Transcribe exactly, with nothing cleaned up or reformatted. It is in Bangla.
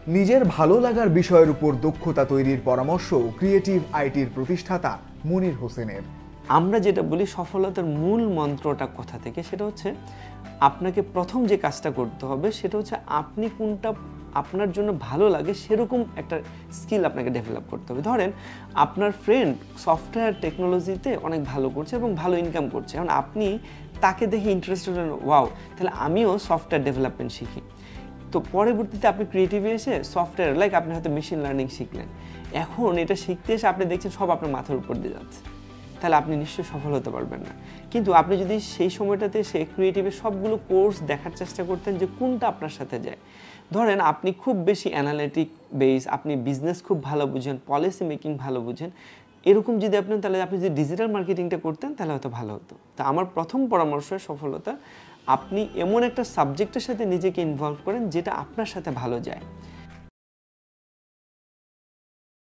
নিজের ভালো লাগার বিষয়ের উপর দক্ষতা তৈরির পরামর্শ ক্রিয়েটিভ আইটির প্রতিষ্ঠাতা মনির হোসেনের। আমরা যেটা বলি সফলতার মূল মন্ত্রটা কোথা থেকে, সেটা হচ্ছে আপনাকে প্রথম যে কাজটা করতে হবে সেটা হচ্ছে আপনি কোনটা আপনার জন্য ভালো লাগে সেরকম একটা স্কিল আপনাকে ডেভেলপ করতে হবে। ধরেন আপনার ফ্রেন্ড সফটওয়্যার টেকনোলজিতে অনেক ভালো করছে এবং ভালো ইনকাম করছে, এখন আপনি তাকে দেখে ইন্টারেস্টেড হলেন, ওয়াও তাহলে আমিও সফটওয়্যার ডেভেলপমেন্ট শিখি। তো পরবর্তীতে আপনি ক্রিয়েটিভে এসে সফটওয়্যার লাইক আপনি হয়তো মেশিন লার্নিং শিখলেন, এখন এটা শিখতে এসে আপনি দেখছেন সব আপনার মাথার উপর দিয়ে যাচ্ছে, তাহলে আপনি নিশ্চয়ই সফল হতে পারবেন না। কিন্তু আপনি যদি সেই সময়টাতে সে ক্রিয়েটিভের সবগুলো কোর্স দেখার চেষ্টা করতেন যে কোনটা আপনার সাথে যায়। ধরেন আপনি খুব বেশি অ্যানালিটিক বেস, আপনি বিজনেস খুব ভালো বুঝেন, পলিসি মেকিং ভালো বুঝেন, এরকম যদি আপনি তাহলে আপনি যদি ডিজিটাল মার্কেটিংটা করতেন তাহলে হয়তো ভালো হতো। তো আমার প্রথম পরামর্শ সফলতা, আপনি এমন একটা সাবজেক্টের সাথে নিজেকে ইনভলভ করেন যেটা আপনার সাথে ভালো যায়।